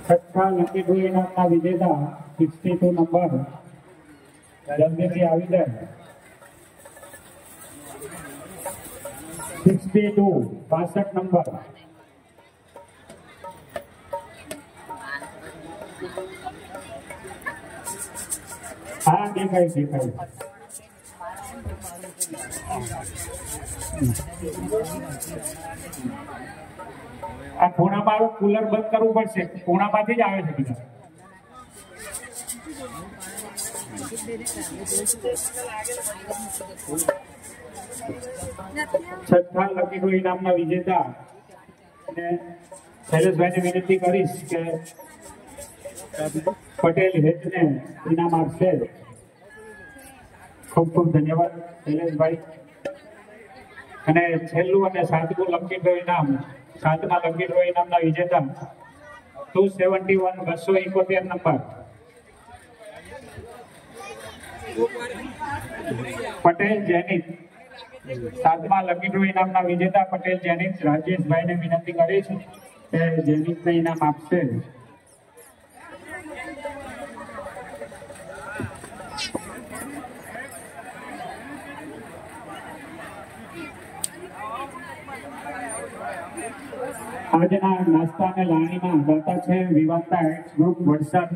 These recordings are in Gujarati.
છઠ્ઠા લકી ડ્રો ઇનામના વિજેતા 62 નંબર જલ્દીથી આવી જાય 62 62 નંબર હા દેખાય આ ખૂણામાં કુલર બંધ કરવું પડશે ખૂણામાંથી જ આવે છે બધા છઠ્ઠા લકી ડ્રો ઇનામના વિજેતા અને શૈલેષભાઈને વિનંતી કરીશ કે પટેલ હેતને ઇનામ આપશે ખૂબ ખૂબ ધન્યવાદ શૈલેષભાઈ અને છેલ્લું અને સાતમું લકી ડ્રો ઇનામ સાતમા લકી ડ્રો ઇનામના વિજેતા 271 271 નંબર પટેલ જેનિત સાતમા લકી ડ્રો ઇનામના વિજેતા પટેલ જેનિત રાજેશભાઈને વિનંતી કરીશ કે જેનિતને ઇનામ આપશે આજના નાસ્તા અને લાણીના દાતા છે વિવાંતા એક્સ ગ્રુપ વડસર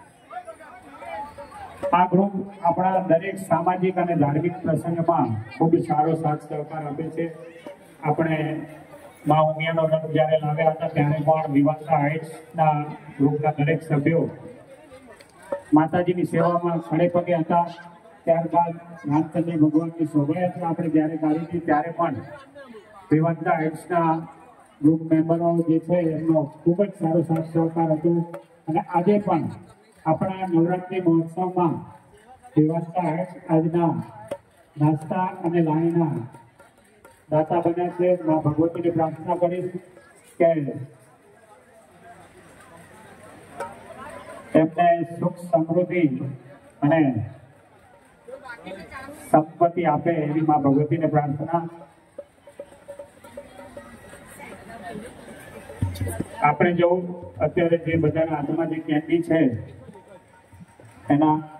આ ગ્રુપ આપણા દરેક સામાજિક અને ધાર્મિક પ્રસંગમાં ખૂબ સારો સાથ સહકાર આપે છે આપણે મા ઉમિયાનો રથ જ્યારે લાવ્યા હતા ત્યારે પણ વિવાંતા એક્સના ગ્રુપના દરેક સભ્યો માતાજીની સેવામાં ખડે પગે હતા ત્યારબાદ રામચંદ્ર ભગવાનની શોભાયાત્રા આપણે જ્યારે કાઢી હતી ત્યારે પણ વિવાંતા એક્સના ગ્રુપ મેમ્બરો જે છે એમનો ખૂબ જ સારો સાથ સહકાર હતો અને આજે પણ આપણા નવરાત્રિ મહોત્સવમાં વિવાંતા એક્સ આજના નાસ્તા અને લાણીના દાતા બન્યા છે મા ભગવતીને પ્રાર્થના કરીશ કે એમને સુખ સમૃદ્ધિ અને સંપત્તિ આપે એવી મા ભગવતીને પ્રાર્થના આપણે જો અત્યારે જે બધાના હાથમાં જે કેન્ડી છે એના